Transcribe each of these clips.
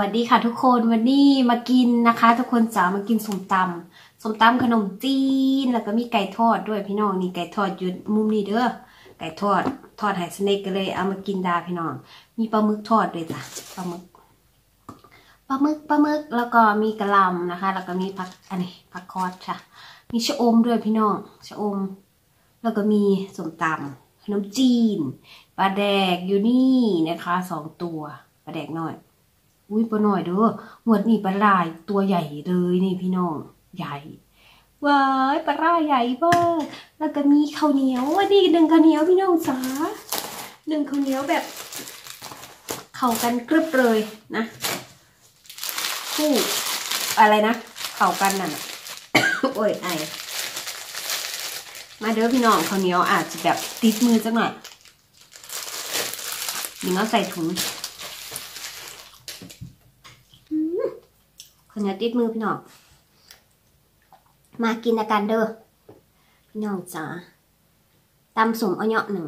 สดีค่ะทุกคนวันนี้มากินนะคะทุกคนจ๋ามากินส้มตำขนมจีนแล้วก็มีไก่ทอดด้วยพี่น้องนี่ไก่ทอดอยู่มุมนี้เด้อไก่ทอดไฮสเน็กกันเลยเอามากินดาพี่น้องมีปลาหมึกทอดด้วยจ้ะปลาหมึกแล้วก็มีกะหล่ำนะคะแล้วก็มีผักอันนี้ผักคอสค่ะมีชะอมด้วยพี่น้องชะอมแล้วก็มีส้มตำขนมจีนปลาแดกอยู่นี่นะคะ2 ตัวปลาแดกน้อยอุ้ยปลาหน่อยเด้อหมวดนี่ปลาลายตัวใหญ่เลยนี่พี่น้องใหญ่ว้ายปลาลายใหญ่มากแล้วก็มีข้าวเหนียววันนี้ดึงข้าวเหนียวพี่น้องจ๋าดึงข้าวเหนียวแบบเข้ากันกรึบเลยนะคู่อะไรนะเข้ากันนั่น โอ้ยไอมาเด้อพี่น้องข้าวเหนียวอาจจะแบบติดมือจังหน่อยนี่เราใส่ถุงข้าวเหนียวติดมือพี่น้องมากินกันเด้อพี่น้องจ๋าตำสุ่มเอาเหยาะหนึ่ง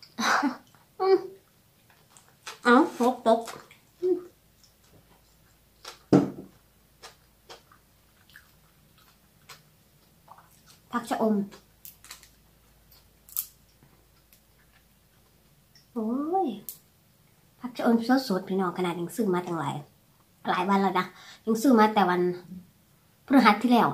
เอาตกผักชะอมโอ้ยผักชะอมสดๆพี่น้องขนาดยังซื้อมาตั้งหลายวันแล้วนะยังซื้อมาแต่วันพฤหัสที่แล้ว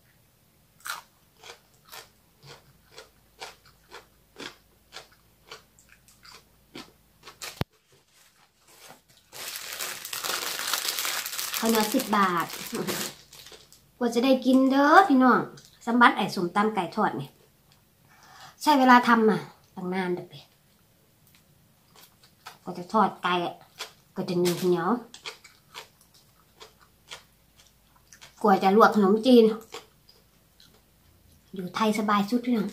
ข้าวเหนียว10 บาทกว่าจะได้กินเด้อพี่น้องสมบัติไอ้ส้มตำไก่ทอดเนี่ยใช้เวลาทำตั้งนานเด้อก็จะทอดไก่ก็จะเหนียวกว่าจะลวกขนมจีนอยู่ไทยสบายสุดพี่น้อง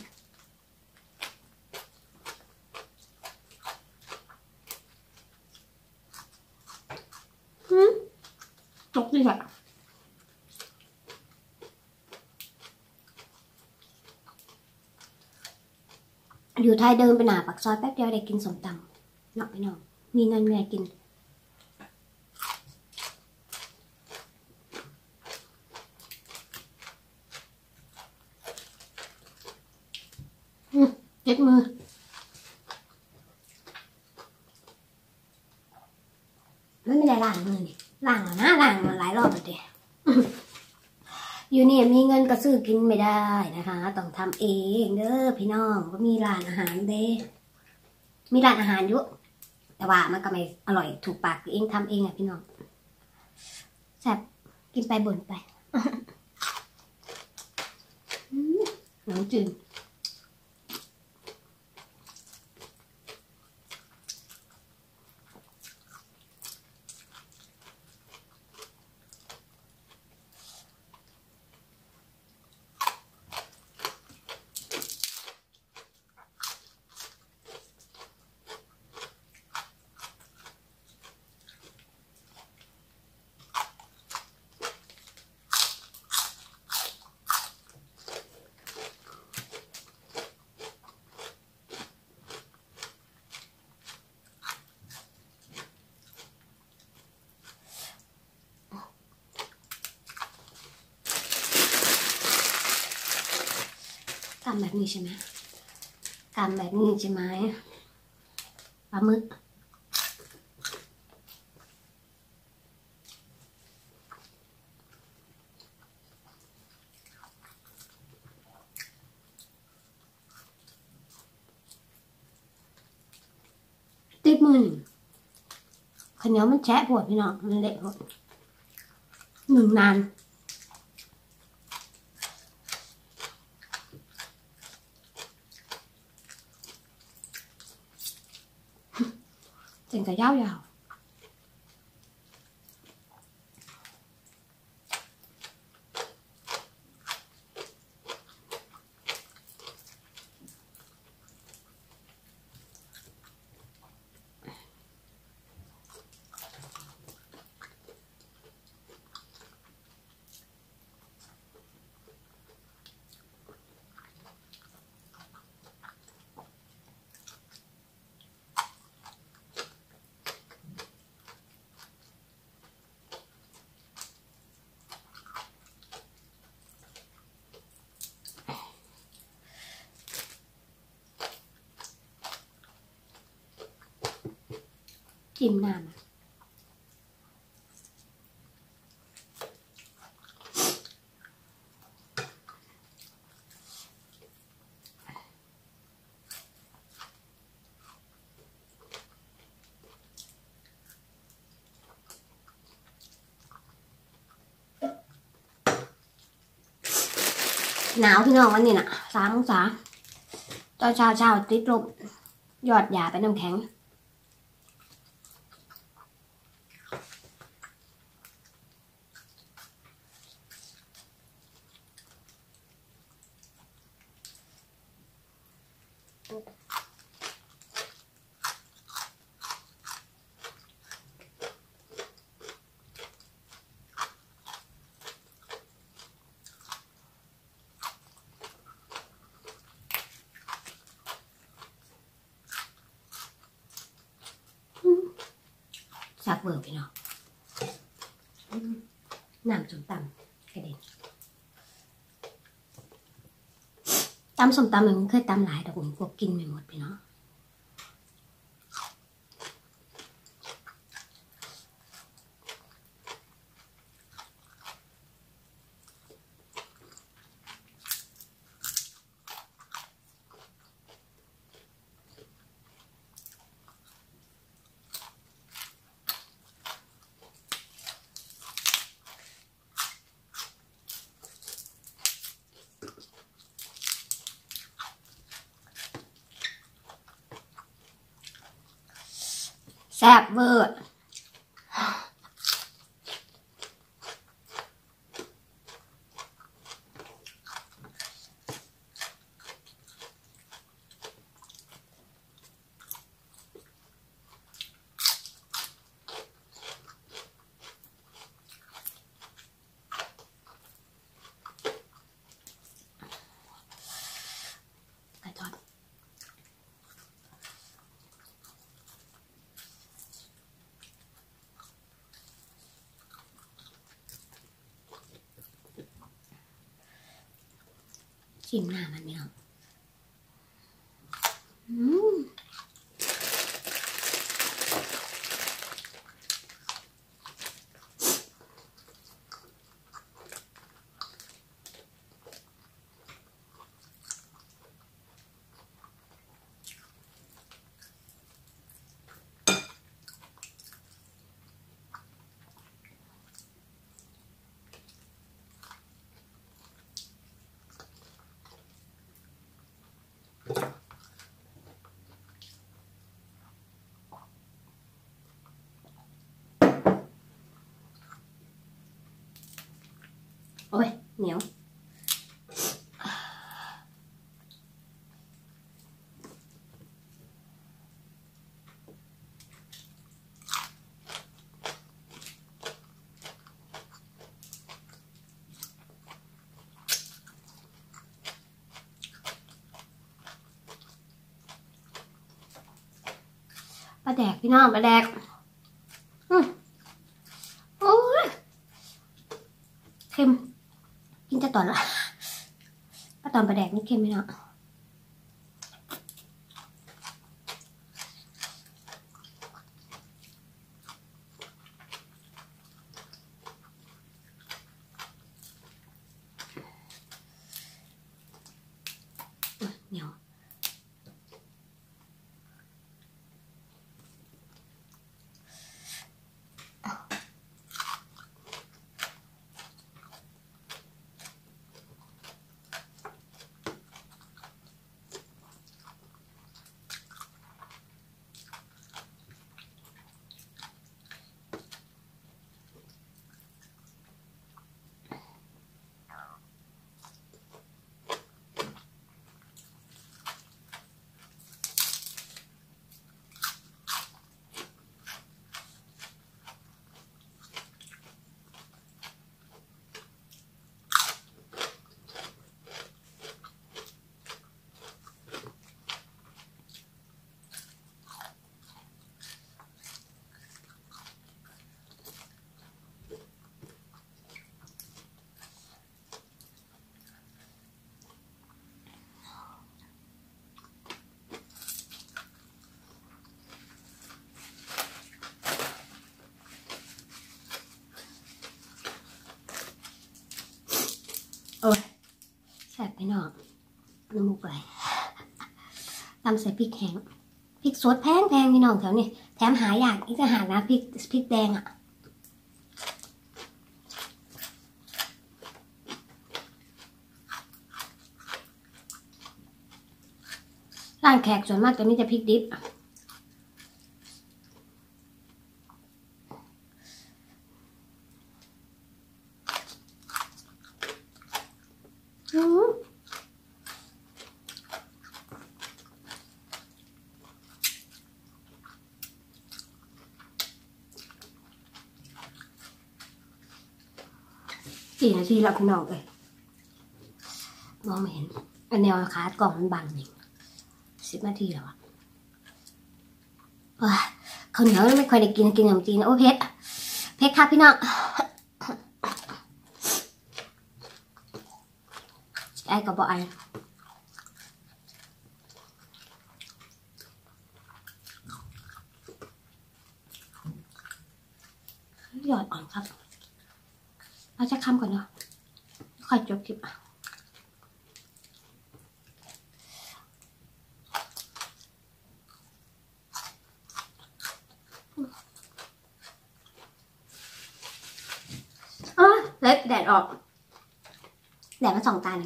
ตกดิค่ะอยู่ไทยเดินไปหน้าปากซอยแป๊บเดียวได้กินส้มตำเนาะพี่น้องมีเงินไงกินเจ็ดมือไม่ได้ล้างมือนี่ล้างแล้วนะล้างมาหลายรอบแล้วเด้ อยู่นี่มีเงินก็ซื้อกินไม่ได้นะคะต้องทำเองเด้อพี่น้องก็มีร้านอาหารเด้มีร้านอาหารเยอะแต่ว่ามันก็ไม่อร่อยถูกปากเองทำเองพี่น้องแซ่บกินไปบ่นไปน้ำจืดทำแบบนี้ใช่ไหมทำแบบนี้ใช่ไหมปลาหมึกติดมือข้าวเหนียวมันแฉะปวดพี่น้องมันเละปวดหนึ่งนานเส้นก็ยาวชิมน้ำหนาวพี่น้องวันนี้น่ะ3 องศาตอนเช้าติดลบยอดหยาเป็นน้ำแข็งสักเบอร์พี่น้องน้ำส้มตำกระเด็นตำส้มตำมันเคยตำหลายดอกพวกกินไม่หมดพี่น้องแซ่บเวอร์ไก่ทอดชิมหน้ามันพี่น้องโอ้ยเหนียวปลาแดกพี่น้องปลาแดกโอ้ยเค็มกินจะตอนละปลาตอนปลาแดกนี่เค็มไหมเนาะเหนียวพี่น้องน้ำมูกไหลตำใส่พริกแห้งพริกสดแพงพี่น้องแถวนี้แถมหายากอีกต่างหากนะพริกแดงอะร้านแขกส่วนมากจะมีแต่พริกดิบ4 นาทีแล้วพี่น้องเลยมองไม่เห็นอันแนวคาดกล่องมันบังอยู่10 นาทีแล้วอะข้าวเหนียวไม่ค่อยได้กินขนมจีนโอ้เพชรค่ะพี่น้องไอ้กับบ่ไอหยอดอ่อนครับเราจะคำก่อนเนาะค่อยจบคลิปเล็กแดดออกแดดมา2 ตาหนึ่ง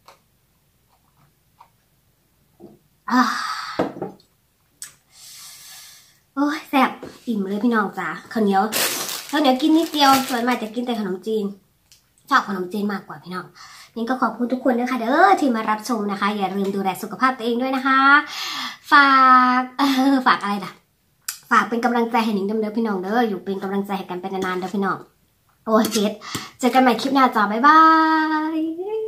โอ้ยแซ่บอิ่มเลยพี่น้องจ้าข้าวเหนียวกินนิดเดียวส่วนมากจะกินแต่ขนมจีนชอบขนมจีนมากกว่าพี่น้องนี่ก็ขอบคุณทุกคนนะคะเด้อที่มารับชมนะคะอย่าลืมดูแลสุขภาพตัวเองด้วยนะคะฝากอะไรล่ะฝากเป็นกำลังใจให้หนิงเด้อพี่น้องเด้ออยู่เป็นกำลังใจให้กันเป็นนานๆเด้อพี่น้องโอ้ยเจอกันใหม่คลิปหน้าจ้าบ๊ายบาย